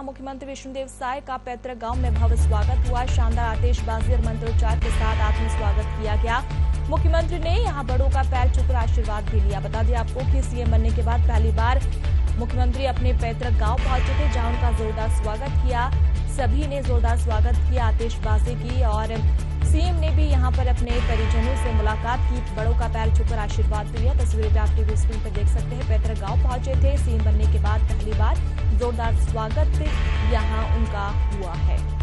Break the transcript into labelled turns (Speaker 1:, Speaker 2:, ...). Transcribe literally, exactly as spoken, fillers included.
Speaker 1: जहां मुख्यमंत्री विष्णुदेव साय का पैतृक गांव में भव्य स्वागत हुआ। शानदार आतिशबाजी और मंत्रोच्चार के साथ आत्म स्वागत किया गया। मुख्यमंत्री ने यहां बड़ों का पैर छूकर आशीर्वाद भी लिया। बता दें आपको कि सीएम बनने के बाद पहली बार मुख्यमंत्री अपने पैतृक गांव पहुंचे थे, जहां उनका जोरदार स्वागत किया। सभी ने जोरदार स्वागत किया, आतिशबाजी की और सीएम ने भी यहां पर अपने परिजनों से मुलाकात की, बड़ों का पैर छूकर आशीर्वाद भी लिया। तस्वीरें पे आप टीवी स्क्रीन पर देख सकते हैं। पैतृक गांव पहुंचे थे, सीएम बनने के बाद पहली बार जोरदार स्वागत यहां उनका हुआ है।